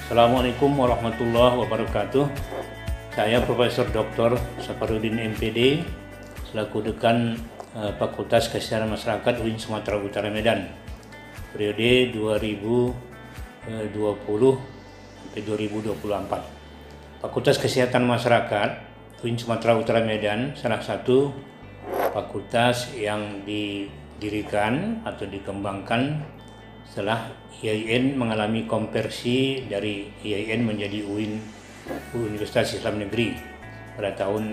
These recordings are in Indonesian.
Assalamualaikum warahmatullahi wabarakatuh. Saya Profesor Dr. Safarudin MPD selaku Dekan Fakultas Kesehatan Masyarakat UIN Sumatera Utara Medan periode 2020 sampai 2024. Fakultas Kesehatan Masyarakat UIN Sumatera Utara Medan salah satu fakultas yang didirikan atau dikembangkan setelah IAIN mengalami konversi dari IAIN menjadi UIN Universitas Islam Negeri pada tahun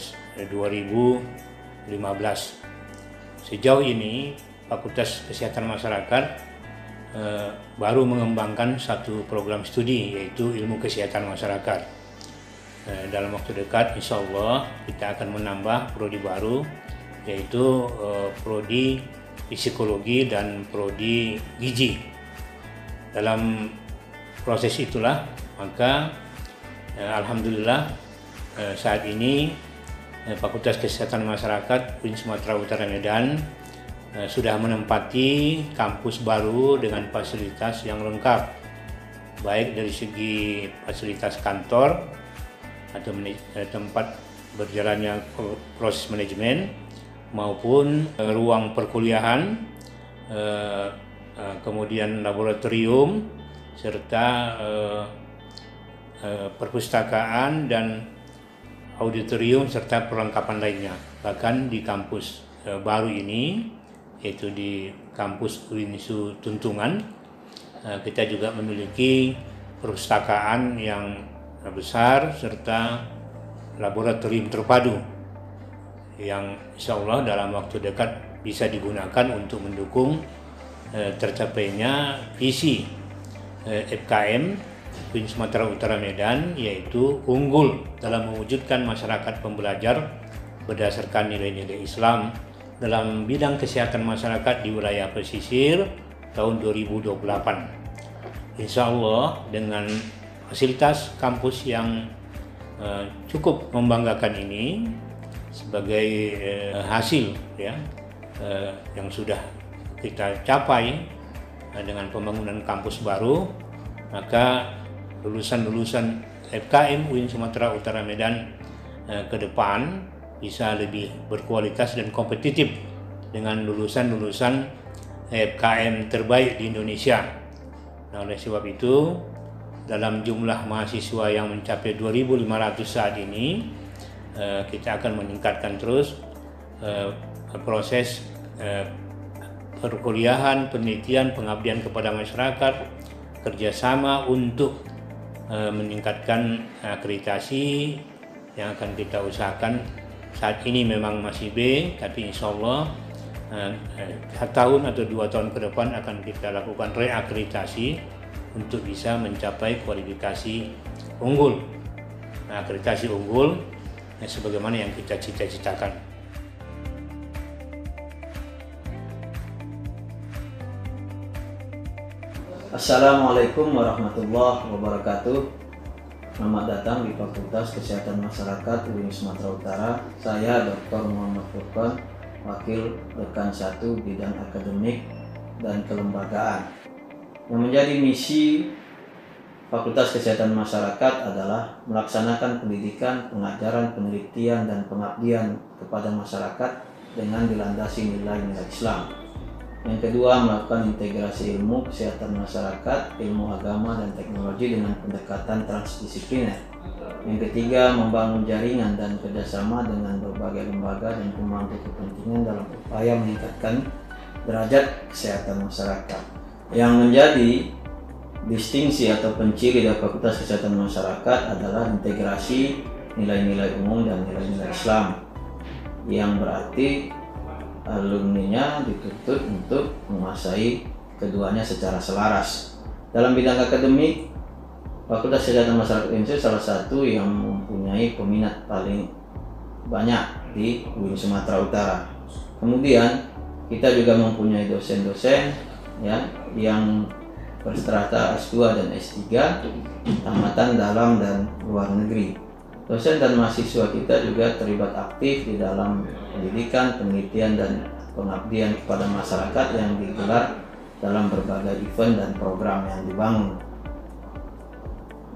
2015. Sejauh ini Fakultas Kesehatan Masyarakat baru mengembangkan satu program studi, yaitu ilmu kesehatan masyarakat. Dalam waktu dekat insya Allah kita akan menambah prodi baru, yaitu prodi psikologi dan prodi gizi. Dalam proses itulah maka alhamdulillah saat ini Fakultas Kesehatan Masyarakat UIN Sumatera Utara Medan sudah menempati kampus baru dengan fasilitas yang lengkap, baik dari segi fasilitas kantor atau tempat berjalannya proses manajemen maupun ruang perkuliahan, kemudian laboratorium serta perpustakaan dan auditorium serta perlengkapan lainnya. Bahkan di kampus baru ini, yaitu di kampus UINSU Tuntungan, kita juga memiliki perpustakaan yang besar serta laboratorium terpadu yang insya Allah dalam waktu dekat bisa digunakan untuk mendukung tercapainya visi FKM UIN Sumatera Utara Medan, yaitu unggul dalam mewujudkan masyarakat pembelajar berdasarkan nilai-nilai Islam dalam bidang kesehatan masyarakat di wilayah pesisir tahun 2028. Insya Allah dengan fasilitas kampus yang cukup membanggakan ini sebagai hasil yang sudah kita capai dengan pembangunan kampus baru, maka lulusan-lulusan FKM UIN Sumatera Utara Medan ke depan bisa lebih berkualitas dan kompetitif dengan lulusan-lulusan FKM terbaik di Indonesia. Nah, oleh sebab itu dalam jumlah mahasiswa yang mencapai 2.500 saat ini, kita akan meningkatkan terus proses perkuliahan, penelitian, pengabdian kepada masyarakat, kerjasama untuk meningkatkan akreditasi yang akan kita usahakan. Saat ini memang masih B, tapi insya Allah tahun atau 2 tahun ke depan akan kita lakukan reakreditasi untuk bisa mencapai kualifikasi unggul. Nah, akreditasi unggul sebagaimana yang kita cita-citakan. Assalamualaikum warahmatullahi wabarakatuh. Selamat datang di Fakultas Kesehatan Masyarakat UIN Sumatera Utara. Saya Dr. Muhammad Furqan, Wakil Dekan 1 Bidang Akademik dan Kelembagaan. Yang menjadi misi Fakultas Kesehatan Masyarakat adalah melaksanakan pendidikan, pengajaran, penelitian, dan pengabdian kepada masyarakat dengan dilandasi nilai-nilai Islam. Yang kedua, melakukan integrasi ilmu kesehatan masyarakat, ilmu agama, dan teknologi dengan pendekatan transdisipliner. Yang ketiga, membangun jaringan dan kerjasama dengan berbagai lembaga dan pemangku kepentingan dalam upaya meningkatkan derajat kesehatan masyarakat. Yang menjadi distingsi atau penciri dari Fakultas Kesehatan Masyarakat adalah integrasi nilai-nilai umum dan nilai-nilai Islam, yang berarti alumninya dituntut untuk menguasai keduanya secara selaras. Dalam bidang akademik, Fakultas Kesehatan Masyarakat UINSU salah satu yang mempunyai peminat paling banyak di UIN Sumatera Utara. Kemudian kita juga mempunyai dosen-dosen yang berstrata S2 dan S3, tamatan dalam dan luar negeri. Dosen dan mahasiswa kita juga terlibat aktif di dalam pendidikan, penelitian, dan pengabdian kepada masyarakat yang digelar dalam berbagai event dan program yang dibangun.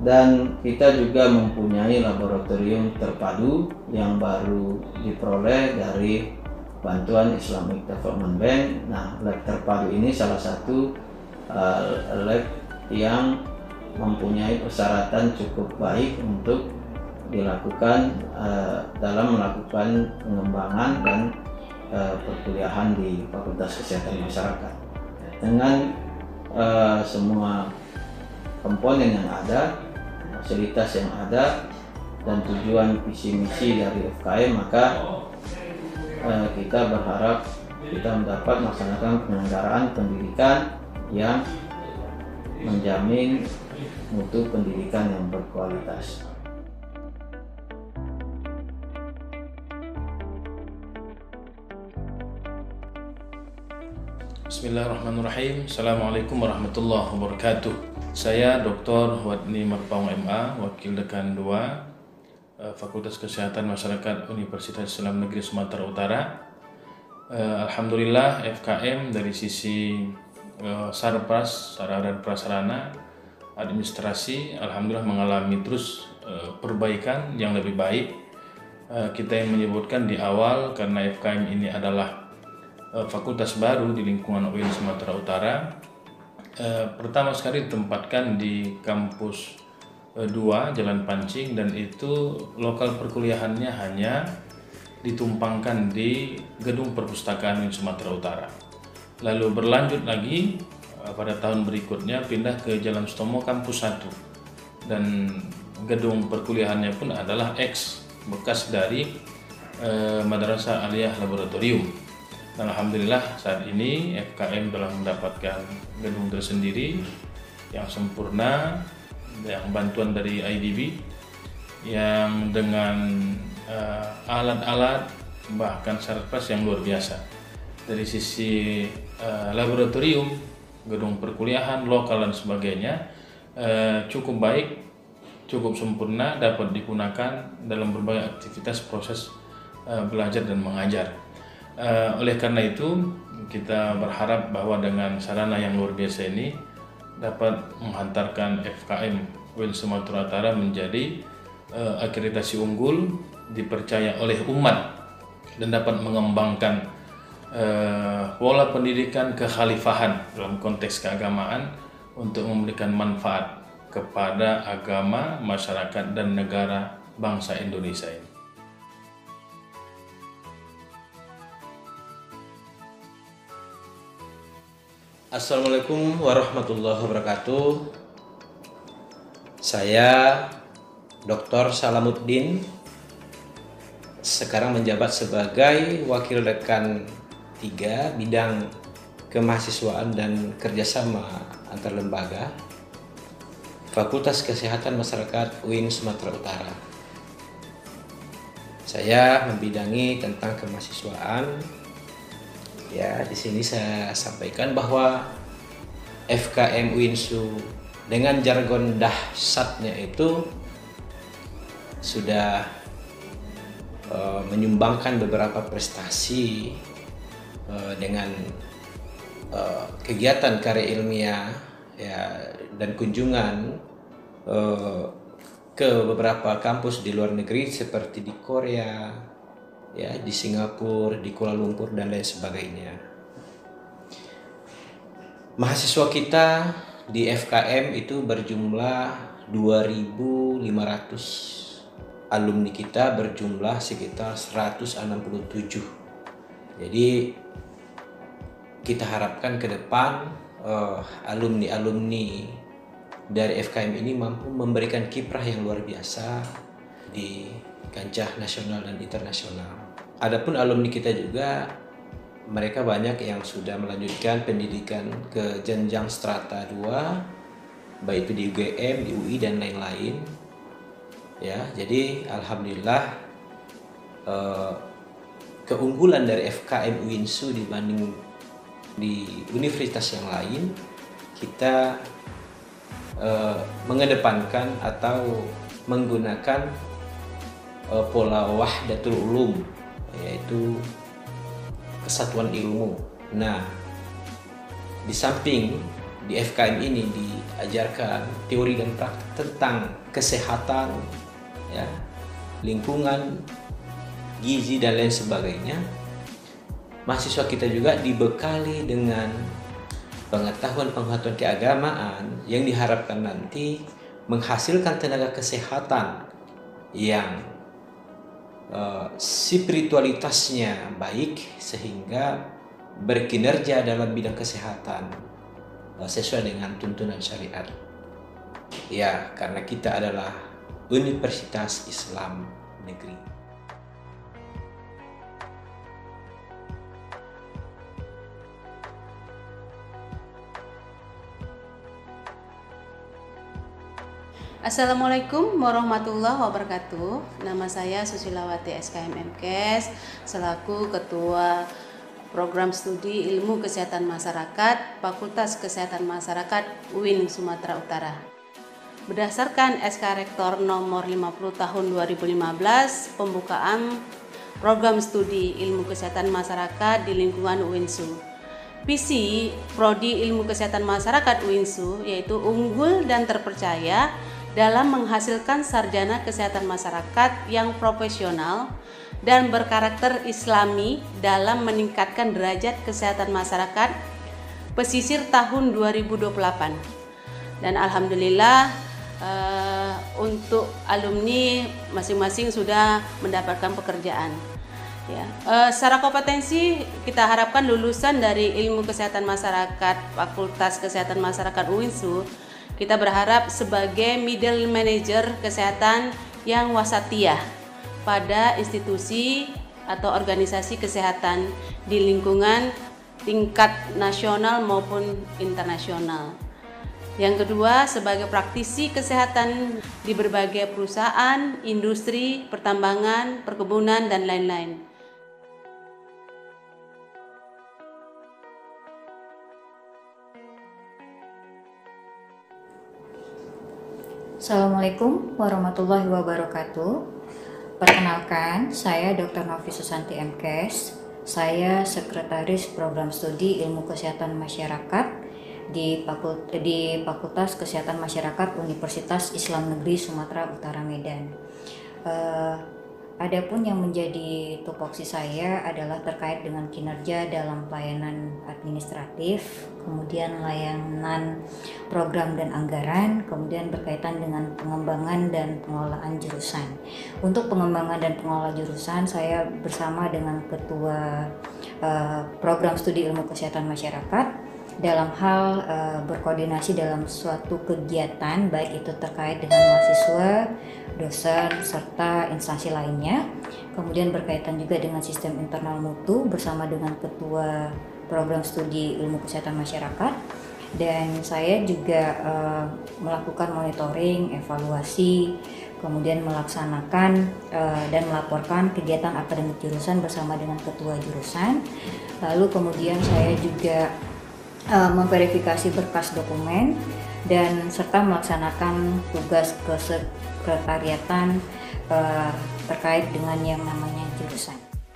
dan kita juga mempunyai laboratorium terpadu yang baru diperoleh dari bantuan Islamic Development Bank. Nah, lab terpadu ini salah satu lab yang mempunyai persyaratan cukup baik untuk dilakukan dalam melakukan pengembangan dan perkuliahan di Fakultas Kesehatan Masyarakat. Dengan semua komponen yang ada, fasilitas yang ada, dan tujuan visi misi dari FKM, maka kita berharap kita mendapat melaksanakan penyelenggaraan pendidikan yang menjamin mutu pendidikan yang berkualitas. Bismillahirrahmanirrahim. Assalamualaikum warahmatullahi wabarakatuh. Saya Dr. Wadni Marpaung MA, Wakil Dekan 2 Fakultas Kesehatan Masyarakat Universitas Islam Negeri Sumatera Utara. Alhamdulillah FKM dari sisi sarpras, sarana dan prasarana, administrasi, alhamdulillah mengalami terus perbaikan yang lebih baik. Kita yang menyebutkan di awal karena FKM ini adalah fakultas baru di lingkungan UIN Sumatera Utara. Pertama sekali ditempatkan di kampus 2 Jalan Pancing, dan itu lokal perkuliahannya hanya ditumpangkan di gedung perpustakaan UIN Sumatera Utara. Lalu berlanjut lagi pada tahun berikutnya pindah ke Jalan Sutomo kampus 1, dan gedung perkuliahannya pun adalah bekas dari Madrasah Aliyah Laboratorium. Dan alhamdulillah saat ini FKM telah mendapatkan gedung tersendiri yang sempurna, yang bantuan dari IDB, yang dengan alat-alat bahkan sarpras yang luar biasa. Dari sisi laboratorium, gedung perkuliahan, lokal dan sebagainya cukup baik, cukup sempurna, dapat digunakan dalam berbagai aktivitas proses belajar dan mengajar. Oleh karena itu kita berharap bahwa dengan sarana yang luar biasa ini dapat menghantarkan FKM UIN Sumatera Utara menjadi akreditasi unggul, dipercaya oleh umat, dan dapat mengembangkan pola pendidikan kekhalifahan dalam konteks keagamaan untuk memberikan manfaat kepada agama, masyarakat, dan negara bangsa Indonesia ini. Assalamualaikum warahmatullahi wabarakatuh. Saya Dr. Salamuddin, sekarang menjabat sebagai Wakil Dekan 3 Bidang Kemahasiswaan dan Kerjasama Antar Lembaga Fakultas Kesehatan Masyarakat UIN Sumatera Utara. Saya membidangi tentang kemahasiswaan. Ya, di sini saya sampaikan bahwa FKM UINSU dengan jargon dahsyatnya itu sudah menyumbangkan beberapa prestasi dengan kegiatan karya ilmiah, ya, dan kunjungan ke beberapa kampus di luar negeri seperti di Korea, ya, di Singapura, di Kuala Lumpur, dan lain sebagainya. Mahasiswa kita di FKM itu berjumlah 2.500, alumni kita berjumlah sekitar 167. Jadi kita harapkan ke depan alumni-alumni dari FKM ini mampu memberikan kiprah yang luar biasa di kancah nasional dan internasional. Adapun alumni kita juga, mereka banyak yang sudah melanjutkan pendidikan ke jenjang strata 2, baik itu di UGM, di UI, dan lain-lain. Ya, jadi alhamdulillah keunggulan dari FKM UINSU dibanding di universitas yang lain, kita mengedepankan atau menggunakan pola wahdatul ulum, yaitu kesatuan ilmu. Nah, di samping di FKM ini diajarkan teori dan praktik tentang kesehatan, ya, lingkungan, gizi dan lain sebagainya, mahasiswa kita juga dibekali dengan pengetahuan-pengetahuan keagamaan yang diharapkan nanti menghasilkan tenaga kesehatan yang spiritualitasnya baik sehingga berkinerja dalam bidang kesehatan sesuai dengan tuntunan syariat. Ya, karena kita adalah Universitas Islam Negeri. Assalamualaikum warahmatullahi wabarakatuh. Nama saya Susilawati SKM MKes selaku Ketua Program Studi Ilmu Kesehatan Masyarakat Fakultas Kesehatan Masyarakat UIN Sumatera Utara. Berdasarkan SK Rektor nomor 50 tahun 2015 pembukaan Program Studi Ilmu Kesehatan Masyarakat di lingkungan UINSU. Visi Prodi Ilmu Kesehatan Masyarakat UINSU yaitu unggul dan terpercaya dalam menghasilkan sarjana kesehatan masyarakat yang profesional dan berkarakter islami dalam meningkatkan derajat kesehatan masyarakat pesisir tahun 2028. Dan alhamdulillah untuk alumni masing-masing sudah mendapatkan pekerjaan. Ya, secara kompetensi kita harapkan lulusan dari Ilmu Kesehatan Masyarakat Fakultas Kesehatan Masyarakat UINSU kita berharap sebagai middle manager kesehatan yang wasatiyah pada institusi atau organisasi kesehatan di lingkungan tingkat nasional maupun internasional. Yang kedua, sebagai praktisi kesehatan di berbagai perusahaan, industri, pertambangan, perkebunan, dan lain-lain. Assalamualaikum warahmatullahi wabarakatuh. Perkenalkan, saya Dr. Novi Susanti MKes. Saya Sekretaris Program Studi Ilmu Kesehatan Masyarakat di Fakultas Kesehatan Masyarakat Universitas Islam Negeri Sumatera Utara Medan. Adapun yang menjadi tupoksi saya adalah terkait dengan kinerja dalam pelayanan administratif, kemudian layanan program dan anggaran, kemudian berkaitan dengan pengembangan dan pengelolaan jurusan. Untuk pengembangan dan pengelolaan jurusan, saya bersama dengan Ketua Program Studi Ilmu Kesehatan Masyarakat dalam hal berkoordinasi dalam suatu kegiatan, baik itu terkait dengan mahasiswa, dosen, serta instansi lainnya. Kemudian berkaitan juga dengan sistem internal mutu bersama dengan Ketua Program Studi Ilmu Kesehatan Masyarakat. Dan saya juga melakukan monitoring, evaluasi, kemudian melaksanakan dan melaporkan kegiatan akademik jurusan bersama dengan Ketua jurusan. Lalu kemudian saya juga memverifikasi berkas dokumen dan serta melaksanakan tugas kesekretariatan terkait dengan yang namanya jurusan.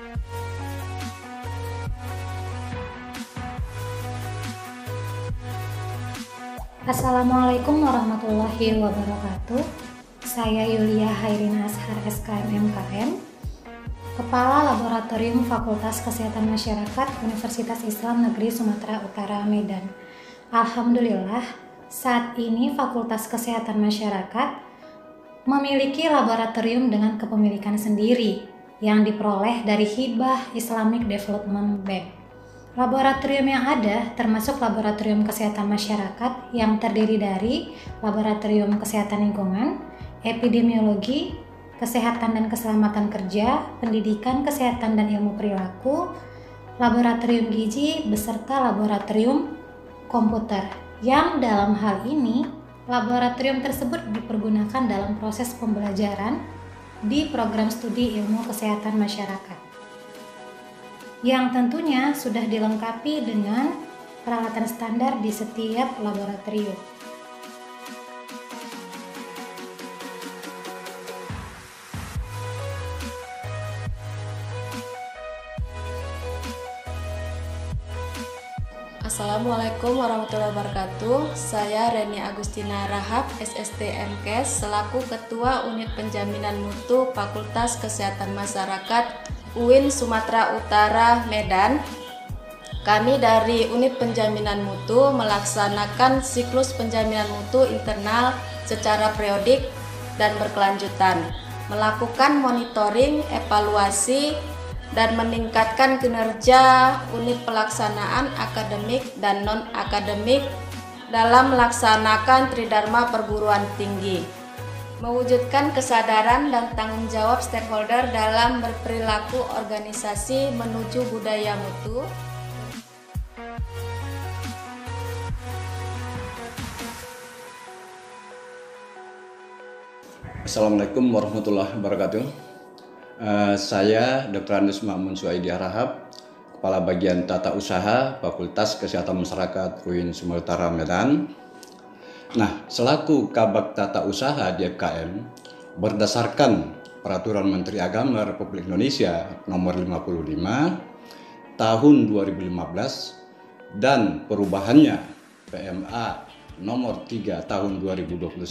Assalamualaikum warahmatullahi wabarakatuh. Saya Yulia Hairina Ashar SKM MKM, Kepala Laboratorium Fakultas Kesehatan Masyarakat Universitas Islam Negeri Sumatera Utara Medan. Alhamdulillah, saat ini Fakultas Kesehatan Masyarakat memiliki laboratorium dengan kepemilikan sendiri yang diperoleh dari Hibah Islamic Development Bank. Laboratorium yang ada termasuk Laboratorium Kesehatan Masyarakat yang terdiri dari Laboratorium Kesehatan Lingkungan, Epidemiologi, Kesehatan dan Keselamatan Kerja, Pendidikan, Kesehatan dan Ilmu Perilaku, Laboratorium Gizi, beserta Laboratorium Komputer. Yang dalam hal ini, laboratorium tersebut dipergunakan dalam proses pembelajaran di program studi ilmu kesehatan masyarakat. Yang tentunya sudah dilengkapi dengan peralatan standar di setiap laboratorium. Assalamualaikum Assalamualaikum warahmatullahi wabarakatuh. Saya Reni Agustina Rahab, SST MKes, selaku Ketua Unit Penjaminan Mutu Fakultas Kesehatan Masyarakat UIN Sumatera Utara, Medan. Kami dari Unit Penjaminan Mutu melaksanakan siklus penjaminan mutu internal secara periodik dan berkelanjutan, melakukan monitoring, evaluasi, dan meningkatkan kinerja unit pelaksanaan akademik dan non-akademik dalam melaksanakan Tridharma Perguruan Tinggi, mewujudkan kesadaran dan tanggung jawab stakeholder dalam berperilaku organisasi menuju budaya mutu. Assalamualaikum warahmatullahi wabarakatuh. Saya Dr. Andes Ma'mun Suaidi Rahab, Kepala Bagian Tata Usaha Fakultas Kesehatan Masyarakat UIN Sumatera Utara, Medan. Nah, selaku Kabag Tata Usaha di FKM, berdasarkan Peraturan Menteri Agama Republik Indonesia Nomor 55 Tahun 2015 dan perubahannya PMA Nomor 3 Tahun 2021,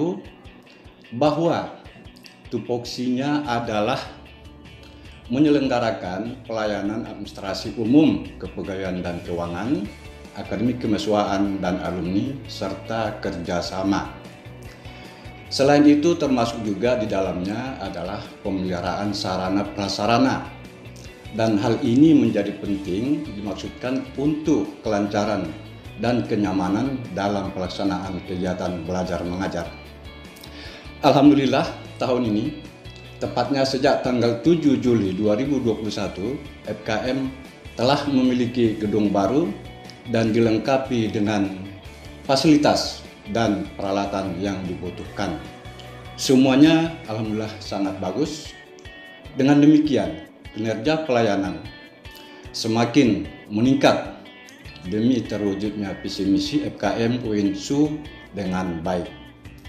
bahwa tupoksinya adalah menyelenggarakan pelayanan administrasi umum, kepegawaian dan keuangan, akademik kemahasiswaan dan alumni, serta kerjasama. Selain itu termasuk juga di dalamnya adalah pemeliharaan sarana prasarana, dan hal ini menjadi penting dimaksudkan untuk kelancaran dan kenyamanan dalam pelaksanaan kegiatan belajar mengajar. Alhamdulillah tahun ini, tepatnya sejak tanggal 7 Juli 2021, FKM telah memiliki gedung baru dan dilengkapi dengan fasilitas dan peralatan yang dibutuhkan. Semuanya alhamdulillah sangat bagus. Dengan demikian, kinerja pelayanan semakin meningkat demi terwujudnya visi misi FKM UIN SU dengan baik.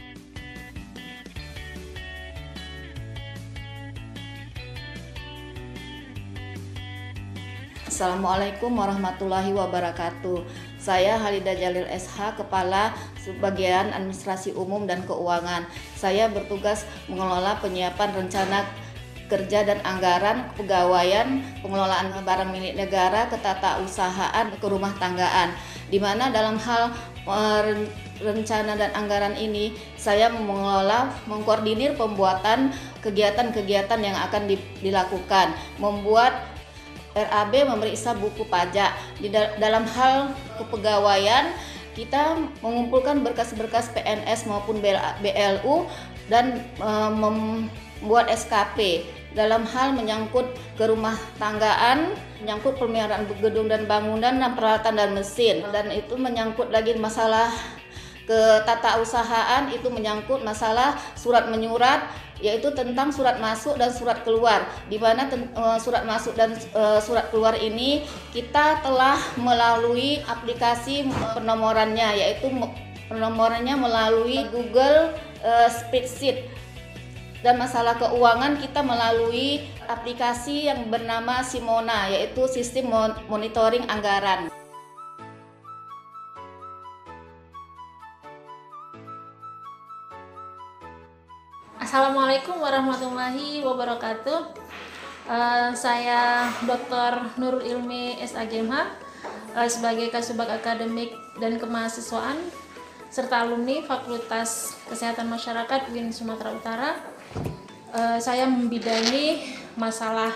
Assalamualaikum warahmatullahi wabarakatuh. Saya Halida Jalil SH, Kepala Subbagian Administrasi Umum dan Keuangan. Saya bertugas mengelola penyiapan rencana kerja dan anggaran kepegawaian, pengelolaan barang milik negara, ketatausahaan, kerumah tanggaan. Di mana dalam hal rencana dan anggaran ini saya mengelola, mengkoordinir pembuatan kegiatan-kegiatan yang akan dilakukan, membuat RAB, memeriksa buku pajak. Dalam hal kepegawaian, kita mengumpulkan berkas-berkas PNS maupun BLU dan membuat SKP. Dalam hal menyangkut kerumah tanggaan, menyangkut pemeliharaan gedung dan bangunan dan peralatan dan mesin. Dan itu menyangkut lagi masalah ketatausahaan, itu menyangkut masalah surat menyurat, yaitu tentang surat masuk dan surat keluar, di mana surat masuk dan surat keluar ini kita telah melalui aplikasi penomorannya, yaitu penomorannya melalui Google Spreadsheet, dan masalah keuangan kita melalui aplikasi yang bernama Simona, yaitu sistem monitoring anggaran. Assalamualaikum warahmatullahi wabarakatuh. Saya Dr. Nurul Ilmi SAGMH sebagai Kasubag Akademik dan Kemahasiswaan serta alumni Fakultas Kesehatan Masyarakat UIN Sumatera Utara. Saya membidangi masalah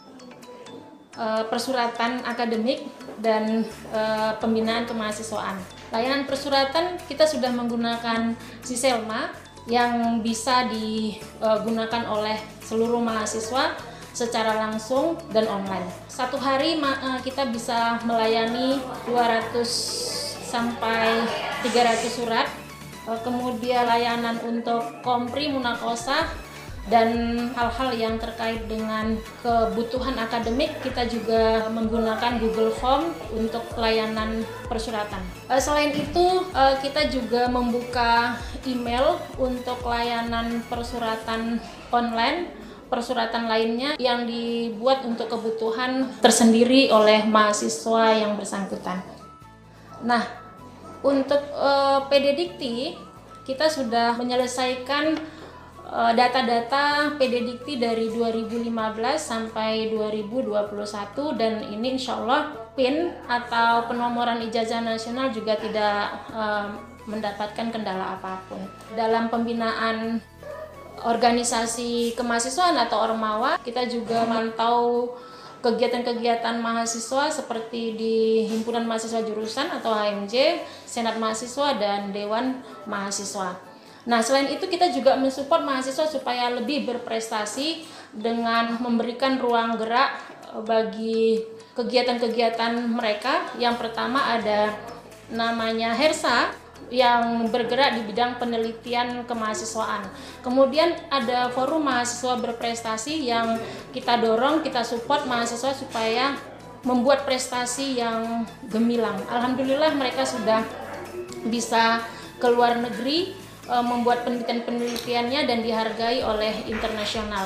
persuratan akademik dan pembinaan kemahasiswaan. Layanan persuratan kita sudah menggunakan Siselma yang bisa digunakan oleh seluruh mahasiswa secara langsung dan online. Satu hari kita bisa melayani 200 sampai 300 surat. Kemudian layanan untuk kompri, munakosa, dan hal-hal yang terkait dengan kebutuhan akademik, kita juga menggunakan Google Form untuk pelayanan persuratan. Selain itu, kita juga membuka email untuk layanan persuratan online, persuratan lainnya yang dibuat untuk kebutuhan tersendiri oleh mahasiswa yang bersangkutan. Nah, untuk PD Dikti kita sudah menyelesaikan data-data PD Dikti dari 2015 sampai 2021 dan ini insya Allah PIN atau penomoran ijazah nasional juga tidak mendapatkan kendala apapun. Dalam pembinaan organisasi kemahasiswaan atau Ormawa, kita juga memantau kegiatan-kegiatan mahasiswa seperti di Himpunan Mahasiswa Jurusan atau HMJ, Senat Mahasiswa, dan Dewan Mahasiswa. Nah, selain itu kita juga mensupport mahasiswa supaya lebih berprestasi dengan memberikan ruang gerak bagi kegiatan-kegiatan mereka. Yang pertama ada namanya HERSA yang bergerak di bidang penelitian kemahasiswaan. Kemudian ada forum mahasiswa berprestasi yang kita dorong, kita support mahasiswa supaya membuat prestasi yang gemilang. Alhamdulillah mereka sudah bisa ke luar negeri membuat penelitian-penelitiannya dan dihargai oleh internasional.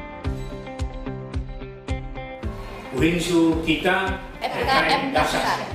Uinsu kita FKM dasar.